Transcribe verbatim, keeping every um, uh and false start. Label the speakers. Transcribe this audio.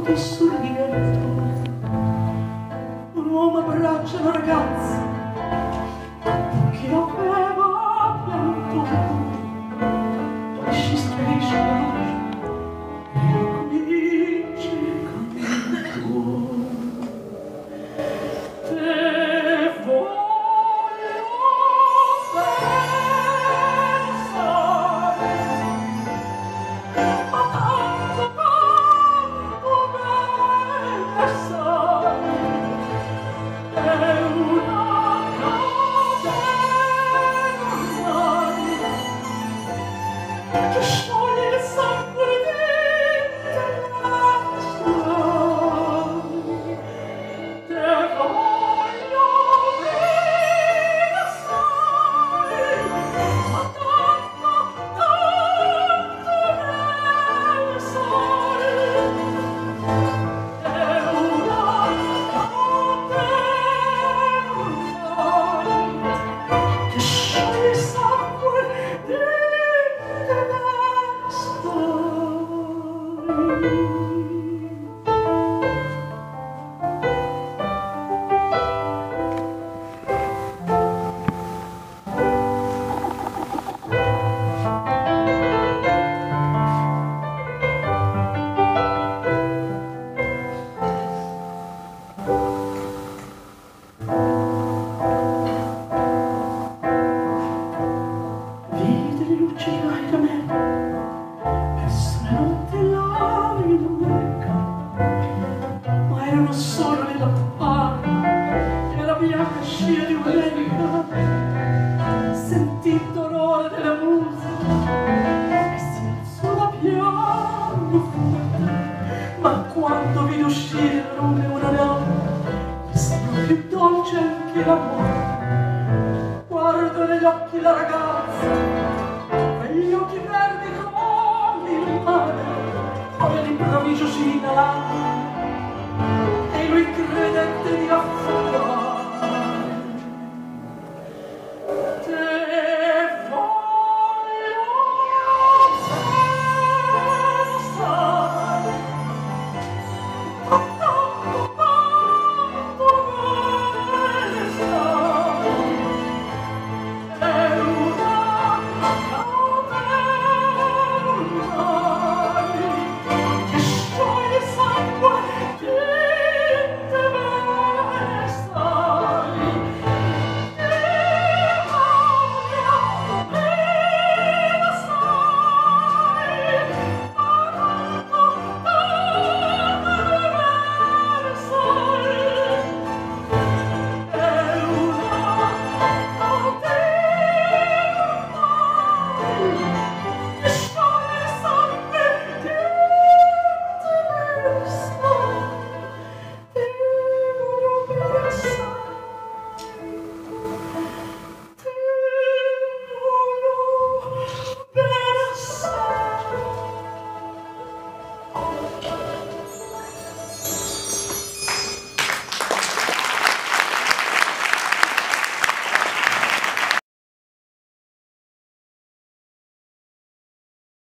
Speaker 1: di sorriento, un uomo abbraccia una ragazza che aveva pianto, poi si striscia la luce e comincia il canto. E voglio pensare a tanto, tanto bene sai, è una catena ormai che scioglie il sangue dentro le te voglio bene assai, ma tanto, tanto bene sai, è una catena ormai che scioglie il sangue dentro le sai. Vide le luci ai da me, perse la notte là in America, ma erano solo le lampade e la bianca scia di un'erica. Sentì il dolore della musica e si alzò da piano forte, ma quando vide uscire da lume una donna, gli sembrò più dolce anche la morte. Guardo negli occhi la ragazza, quegli occhi verdi come il mare, poi all'improvviso si inalava e lui credette di affogare.